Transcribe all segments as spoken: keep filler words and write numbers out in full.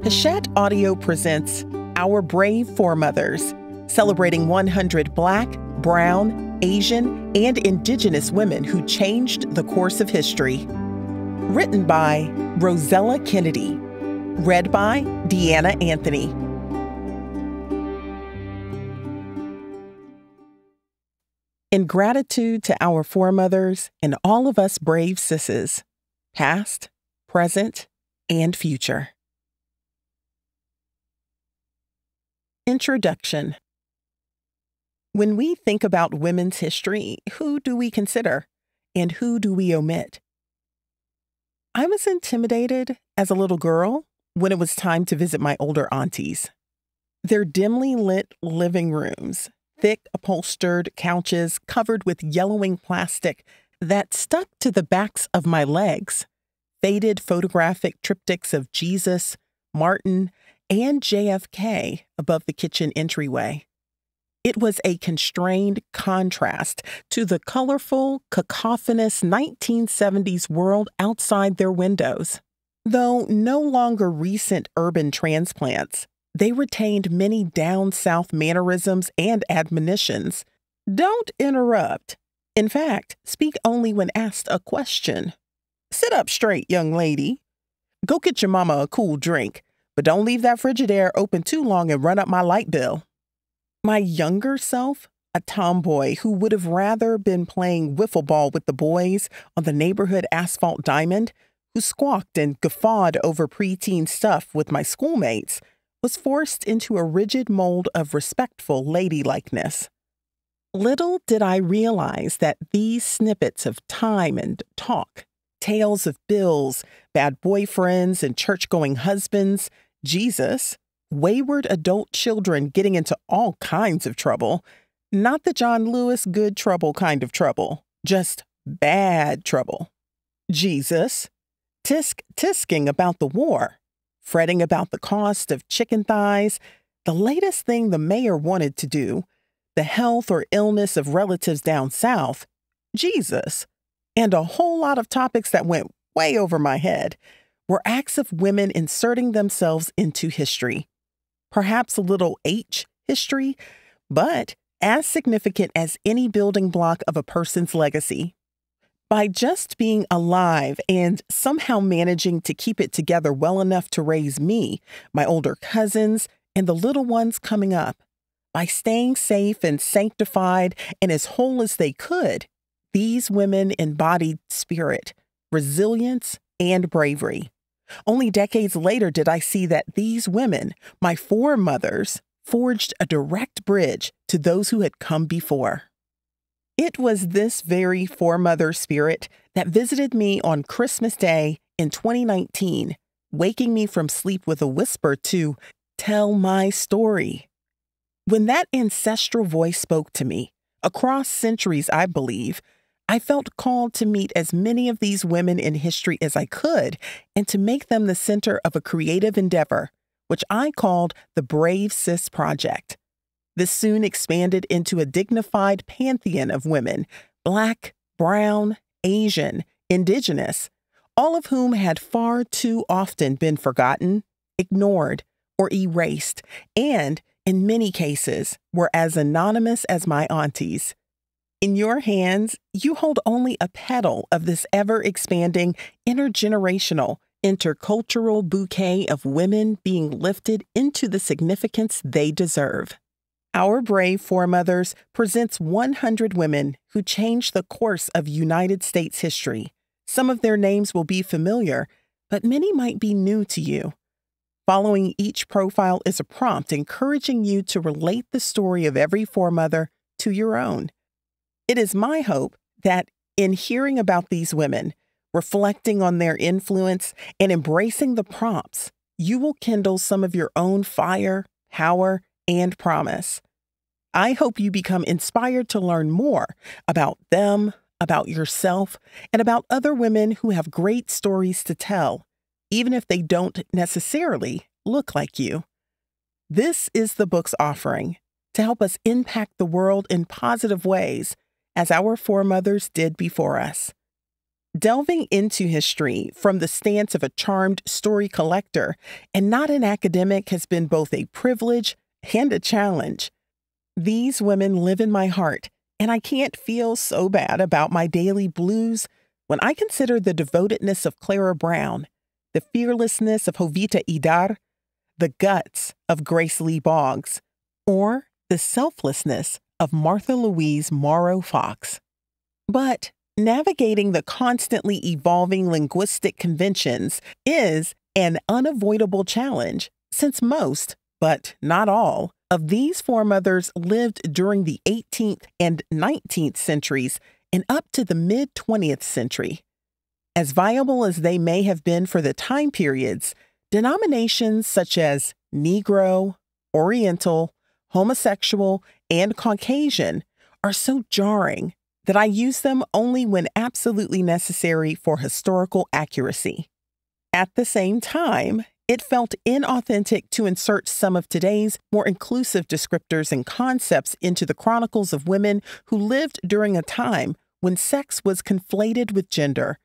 Hachette Audio presents Our Brave Foremothers, celebrating one hundred Black, Brown, Asian, and Indigenous women who changed the course of history. Written by Rozella Kennedy. Read by Deanna Anthony. In gratitude to our foremothers and all of us brave sisses, past, present, and future. Introduction. When we think about women's history, who do we consider and who do we omit? I was intimidated as a little girl when it was time to visit my older aunties. Their dimly lit living rooms, thick upholstered couches covered with yellowing plastic that stuck to the backs of my legs, faded photographic triptychs of Jesus, Martin, and J F K above the kitchen entryway. It was a constrained contrast to the colorful, cacophonous nineteen seventies world outside their windows. Though no longer recent urban transplants, they retained many down-south mannerisms and admonitions. Don't interrupt. In fact, speak only when asked a question. Sit up straight, young lady. Go get your mama a cool drink, but don't leave that Frigidaire open too long and run up my light bill. My younger self, a tomboy who would have rather been playing wiffle ball with the boys on the neighborhood asphalt diamond, who squawked and guffawed over preteen stuff with my schoolmates, was forced into a rigid mold of respectful ladylikeness. Little did I realize that these snippets of time and talk, tales of bills, bad boyfriends and church-going husbands, Jesus, wayward adult children getting into all kinds of trouble, not the John Lewis good trouble kind of trouble, just bad trouble. Jesus, tisk-tisking about the war, fretting about the cost of chicken thighs, the latest thing the mayor wanted to do, the health or illness of relatives down south, Jesus, and a whole lot of topics that went way over my head, were acts of women inserting themselves into history. Perhaps a little H history, but as significant as any building block of a person's legacy. By just being alive and somehow managing to keep it together well enough to raise me, my older cousins, and the little ones coming up, by staying safe and sanctified and as whole as they could, these women embodied spirit, resilience, and bravery. Only decades later did I see that these women, my foremothers, forged a direct bridge to those who had come before. It was this very foremother spirit that visited me on Christmas Day in twenty nineteen, waking me from sleep with a whisper to tell my story. When that ancestral voice spoke to me, across centuries, I believe, I felt called to meet as many of these women in history as I could and to make them the center of a creative endeavor, which I called the Brave Sis Project. This soon expanded into a dignified pantheon of women, Black, Brown, Asian, Indigenous, all of whom had far too often been forgotten, ignored, or erased, and, in many cases, were as anonymous as my aunties. In your hands, you hold only a petal of this ever-expanding, intergenerational, intercultural bouquet of women being lifted into the significance they deserve. Our Brave Foremothers presents one hundred women who changed the course of United States history. Some of their names will be familiar, but many might be new to you. Following each profile is a prompt encouraging you to relate the story of every foremother to your own. It is my hope that in hearing about these women, reflecting on their influence, and embracing the prompts, you will kindle some of your own fire, power, and promise. I hope you become inspired to learn more about them, about yourself, and about other women who have great stories to tell, even if they don't necessarily look like you. This is the book's offering to help us impact the world in positive ways, as our foremothers did before us. Delving into history from the stance of a charmed story collector and not an academic has been both a privilege and a challenge. These women live in my heart, and I can't feel so bad about my daily blues when I consider the devotedness of Clara Brown, the fearlessness of Jovita Idar, the guts of Grace Lee Boggs, or the selflessness of Martha Louise Morrow Fox. But navigating the constantly evolving linguistic conventions is an unavoidable challenge, since most, but not all, of these foremothers lived during the eighteenth and nineteenth centuries and up to the mid-twentieth century. As viable as they may have been for the time periods, denominations such as Negro, Oriental, homosexual, and Caucasian are so jarring that I use them only when absolutely necessary for historical accuracy. At the same time, it felt inauthentic to insert some of today's more inclusive descriptors and concepts into the chronicles of women who lived during a time when sex was conflated with gender.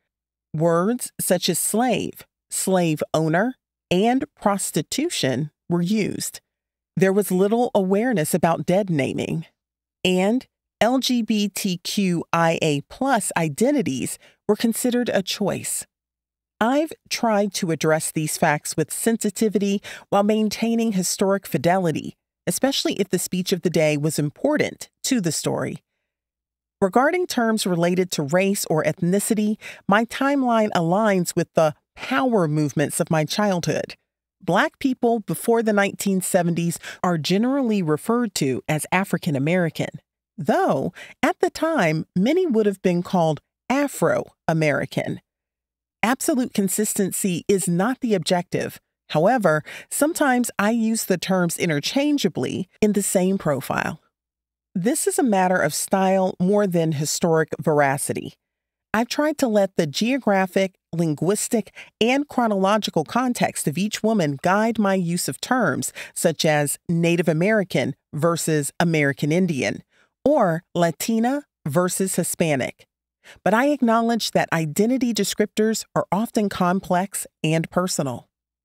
Words such as slave, slave owner, and prostitution were used. There was little awareness about dead naming, and L G B T Q I A plus identities were considered a choice. I've tried to address these facts with sensitivity while maintaining historic fidelity, especially if the speech of the day was important to the story. Regarding terms related to race or ethnicity, my timeline aligns with the power movements of my childhood. Black people before the nineteen seventies are generally referred to as African American, though at the time many would have been called Afro-American. Absolute consistency is not the objective. However, sometimes I use the terms interchangeably in the same profile. This is a matter of style more than historic veracity. I've tried to let the geographic, linguistic, and chronological context of each woman guide my use of terms such as Native American versus American Indian, or Latina versus Hispanic. But I acknowledge that identity descriptors are often complex and personal.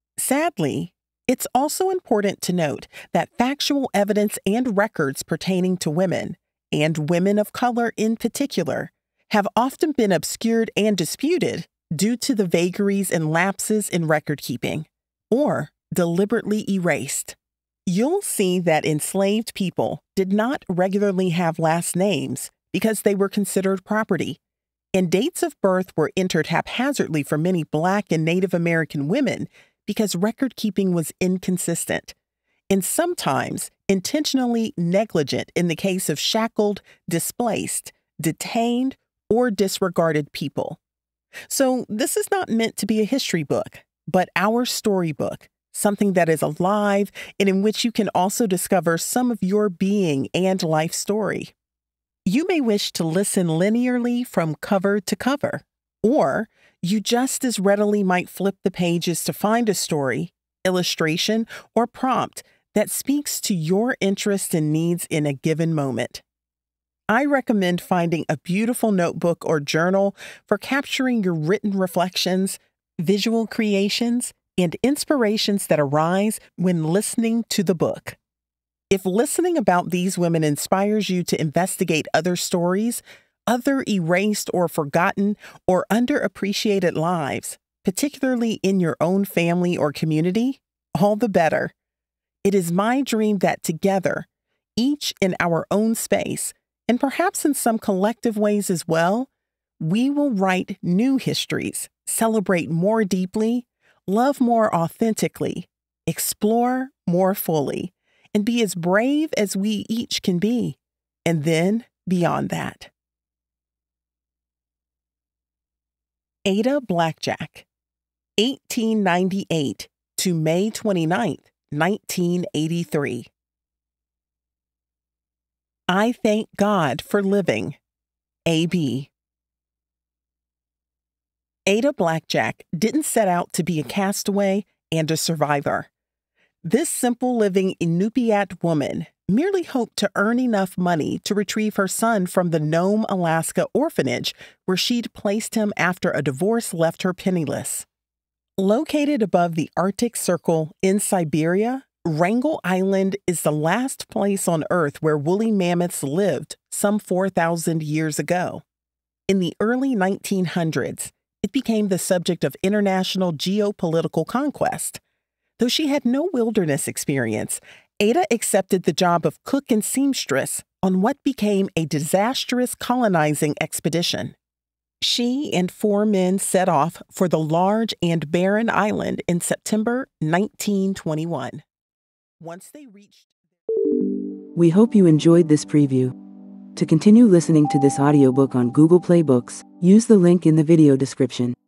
Sadly, it's also important to note that factual evidence and records pertaining to women, and women of color in particular, have often been obscured and disputed due to the vagaries and lapses in record-keeping, or deliberately erased. You'll see that enslaved people did not regularly have last names because they were considered property, and dates of birth were entered haphazardly for many Black and Native American women because record-keeping was inconsistent, and sometimes intentionally negligent in the case of shackled, displaced, detained, or disregarded people. So this is not meant to be a history book, but our storybook, something that is alive and in which you can also discover some of your being and life story. You may wish to listen linearly from cover to cover, or you just as readily might flip the pages to find a story, illustration, or prompt that speaks to your interests and needs in a given moment. I recommend finding a beautiful notebook or journal for capturing your written reflections, visual creations, and inspirations that arise when listening to the book. If listening about these women inspires you to investigate other stories, other erased or forgotten or underappreciated lives, particularly in your own family or community, all the better. It is my dream that together, each in our own space, and perhaps in some collective ways as well, we will write new histories, celebrate more deeply, love more authentically, explore more fully, and be as brave as we each can be, and then beyond that. Ada Blackjack, eighteen ninety-eight to May twenty-ninth, nineteen eighty-three. I thank God for living. A B Ada Blackjack didn't set out to be a castaway and a survivor. This simple living Inupiat woman merely hoped to earn enough money to retrieve her son from the Nome, Alaska orphanage, where she'd placed him after a divorce left her penniless. Located above the Arctic Circle in Siberia, Wrangel Island is the last place on Earth where woolly mammoths lived some four thousand years ago. In the early nineteen hundreds, it became the subject of international geopolitical conquest. Though she had no wilderness experience, Ada accepted the job of cook and seamstress on what became a disastrous colonizing expedition. She and four men set off for the large and barren island in September nineteen twenty-one. Once they reached... We hope you enjoyed this preview. To continue listening to this audiobook on Google Play Books, use the link in the video description.